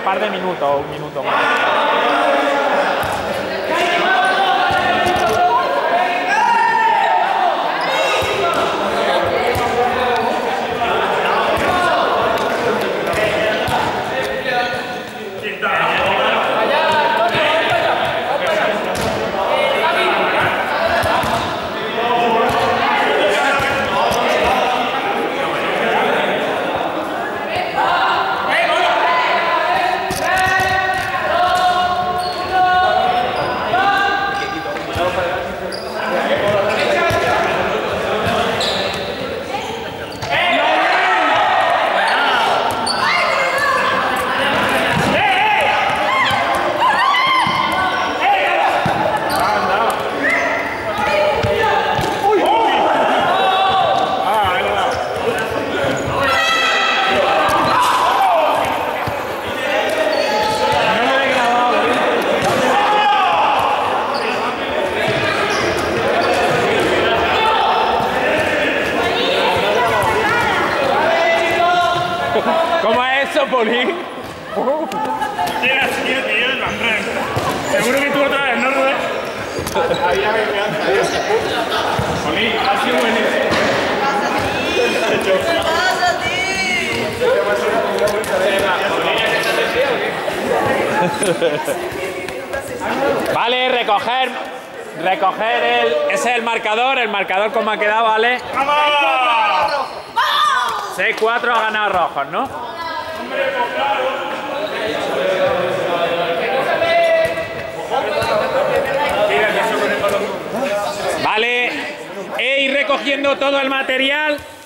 par de minutos, un minuto más. ¿Cómo es eso, Polín? Tienes, tío, el Manfred. Seguro que tú otra vez, ¿no, Rubén? Había venganza. Polín, ha sido buenísimo. ¿Qué pasa, tío? Vale, recoger ese es el marcador como ha quedado, ¿vale? ¡Vamos! 6-4 ha ganado Rojos, ¿no? Vale, ir recogiendo todo el material.